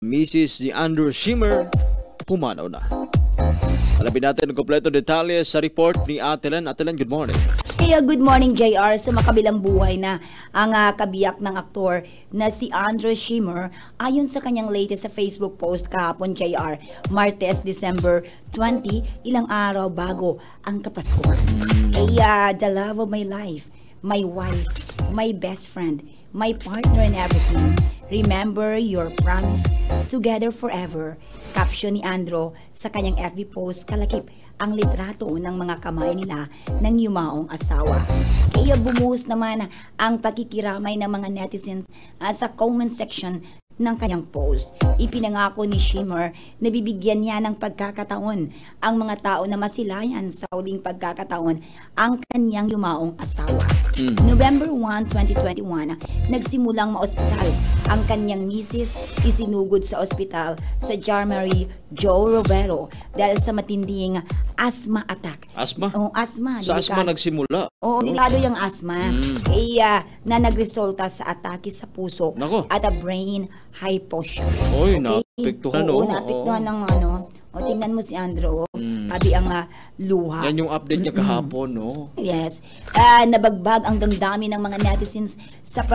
Mrs. ni Andrew Shimmer, pumanaw na. Alamin natin ang kompleto detalye sa report ni Ate Len. Ate Len, good morning. Kaya good morning JR. Sa makabilang buhay na ang kabiyak ng aktor na si Andrew Shimmer ayon sa kanyang latest sa Facebook post kahapon JR, Martes, December 20, ilang araw bago ang Kapaskuhan. Kaya the love of my life, my wife, my best friend, my partner in everything. Remember your promise, together forever. Caption ni Andrew sa kanyang FB post, kalakip ang litrato ng mga kamay nila ng yumaong asawa. Kaya bumuhos naman ang pakikiramay ng mga netizens sa comment section ng kanyang post. Ipinangako ni Shimmer na bibigyan niya ng pagkakataon ang mga tao na masilayan sa uling pagkakataon ang kanyang yumaong asawa. November 1, 2021, nagsimulang maospital ang kanyang misis, isinugod sa ospital sa Jarmary Joe Robero dahil sa matinding asthma attack. Asthma? Oo, asthma. Sa asthma nagsimula? Oo, delikado yung asthma. Na nagresulta sa atake sa puso. Nako. At a brain hypoxia. Oy, okay? naapektuhan. Oo, naapektuhan ng ano. O, tingnan mo si Andrew. Abi ang luha. Yan yung update niya kahapon, no? Yes. Nabagbag ang damdamin ng mga netizens sa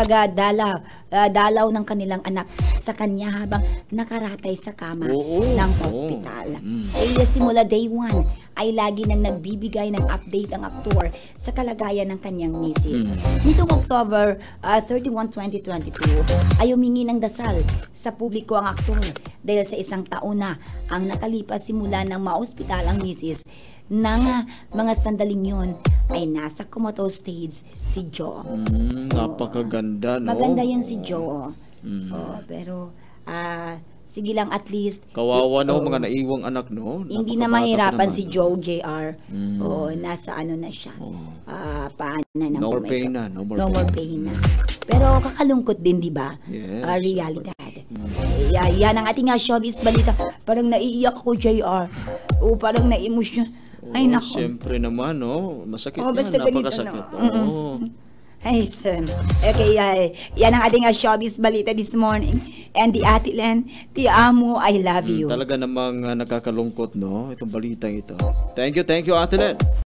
dalaw ng kanilang anak sa kanya habang nakaratay sa kama ng hospital. Kaya simula day 1 ay lagi nang nagbibigay ng update ang aktor sa kalagayan ng kanyang misis. Nitong October 31, 2022 ay humingi ng dasal sa publiko ang aktor dahil sa isang taon na ang nakalipas simula ng maospital ang misis ng mga sandaling yun ay nasa comatose stage si Joe. Napakaganda, no? Maganda yan si Joe. Pero sige lang, at least kawawa na mga naiwang anak, no? Hindi na mahirapan si Joe JR. Nasa ano na siya. Paano na no more pain na. No more pain na. Pero kakalungkot din, di ba? Yes. Realidad. Yan ang ating showbiz balita. Parang naiiyak ako, JR. Parang na-emotion. Ay, nako. Siyempre naman, no? Masakit yan. Basta Napakasakit. Ay, son. Okay, yan ang ating showbiz balita this morning. And the Ate Len, ti amo, I love you. Talaga namang nakakalungkot, no? Itong balitang ito. Thank you, Ate Len.